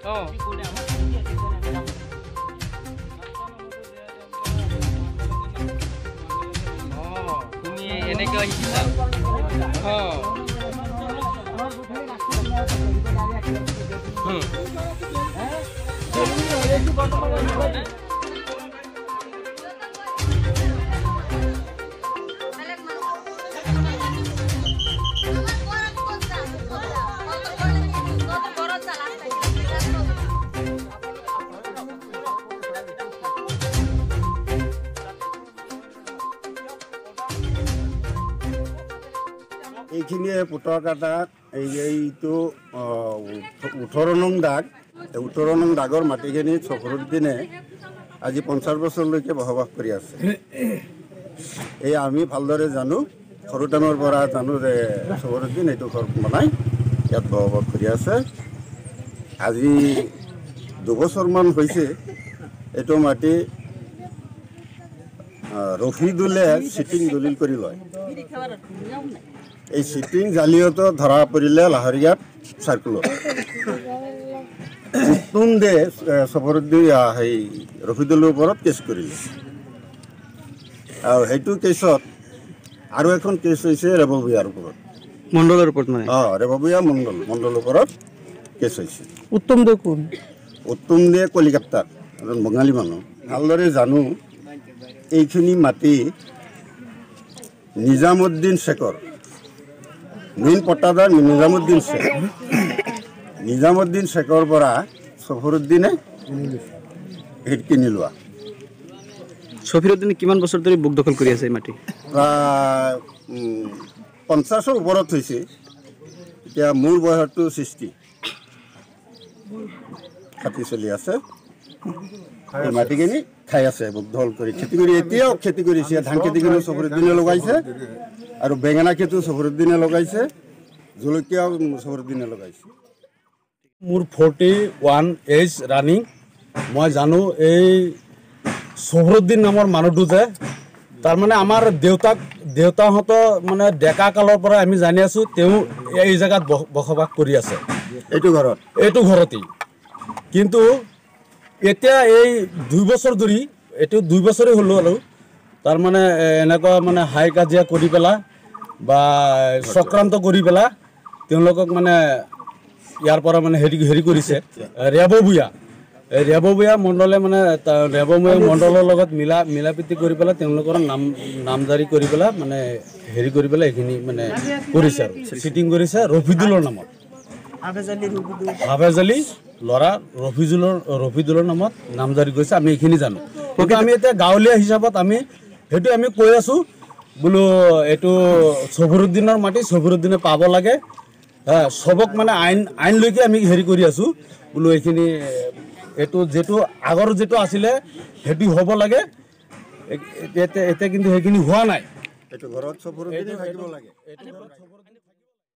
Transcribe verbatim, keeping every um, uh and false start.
তুমি এনেকৈ শিকিছা এইখিনিয়ে পুতৰ কাটাত এইটো ওঠৰ নং দাগ ওঠৰ নং দাগৰ মাটিখিনি চফৰুদ্দিনে আজি পঞ্চাছ বছৰলৈকে বসবাস কৰি আছে। এই আমি ভালদৰে জানো, সৰু টাইমৰ পৰা জানো যে চফৰুদ্দিন এইটো ঘৰ বনাই ইয়াত বসবাস কৰি আছে। আজি দুবছৰমান হৈছে এইটো মাটি ৰফিদুলে চিটিং দলিল কৰি লয়। এই চিটিং জালিয়াত ধৰা পৰিলে লাহৰীয়াত চাৰ্কুলত উত্তম দে চফৰুদ্দিন সেই ৰফিদুলৰ ওপৰত কেছ কৰিলে আৰু সেইটো কেছত আৰু এখন কেছ হৈছে ৰেবভূঞাৰ ওপৰত মণ্ডলৰ ওপৰত মানে অঁ ৰেবভূঞা মণ্ডল মণ্ডলৰ ওপৰত কেছ হৈছে। উত্তম দে কোন? উত্তম দে কলিকতাৰ এজন বঙালী মানুহ। ভালদৰে জানো এইখিনি মাটি নিজামুদ্দিন শেখৰ মেইন পট্টাদাৰ নিজামুদ্দিন শেখ নিজামুদ্দিন শেখৰ পৰা চফৰুদ্দিনে কিনি লোৱা। চফৰুদ্দিনে কিমান বছৰ ধৰি বুক দখল কৰি আছে এই মাটি? প্ৰায় পঞ্চাছৰ ওপৰত হৈছে। এতিয়া মোৰ বয়সটো ছিক্সটি ষাঠি চলি আছে। এই মাটিখিনি খাই আছে বুক দখল কৰি খেতি কৰি এতিয়াও খেতি কৰিছে। ধান খেতি কৰি চফৰুদ্দিনে লগাইছে আৰু বেঙেনা খেতিও চফৰুদ্দিনে লগাইছে, জলকীয়াও চফৰুদ্দিনে লগাইছে। মোৰ ফৰ্টি ওৱান এজ ৰানিং। মই জানো এই চফৰুদ্দিন নামৰ মানুহটো যে তাৰমানে আমাৰ দেউতাক দেউতাহঁতৰ মানে ডেকা কালৰ পৰা আমি জানি আছোঁ তেওঁ এই জেগাত বসবাস কৰি আছে এইটো ঘৰত এইটো ঘৰতেই। কিন্তু এতিয়া এই দুই বছৰ ধৰি এইটো দুই বছৰেই হ'লোঁ আৰু তাৰমানে এনেকুৱা মানে হাই কাজিয়া কৰি পেলাই বা চক্ৰান্ত কৰি পেলাই তেওঁলোকক মানে ইয়াৰ পৰা মানে হেৰি হেৰি কৰিছে ৰেবভূঞা ৰেবভূঞা মণ্ডলে মানে ৰেবভূঞা মণ্ডলৰ লগত মিলা মিলা প্ৰীতি কৰি পেলাই তেওঁলোকৰ নাম নামজাৰি কৰি পেলাই মানে হেৰি কৰি পেলাই এইখিনি মানে কৰিছে আৰু চিটিং কৰিছে ৰফিদুলৰ নামত। হাফেজ আলী ল'ৰা ৰফিজুলৰ ৰফিদুলৰ নামত নামজাৰি কৰিছে। আমি এইখিনি জানো। কিন্তু আমি এতিয়া গাঁৱলীয়া হিচাপত আমি সেইটো আমি কৈ আছোঁ বোলো এইটো চফৰুদ্দিনৰ মাটি চফৰুদ্দিনে পাব লাগে। হ্যাঁ সবক মানে আইন আইনলৈকে আমি হেৰি কৰি আছোঁ বোলো এইখিনি এইটো যিটো আগৰ যিটো আছিলে সেইটো হ'ব লাগে। এতিয়া এতিয়া কিন্তু সেইখিনি হোৱা নাই। এইটো ঘৰত চফৰুদ্দিনে থাকিব লাগে।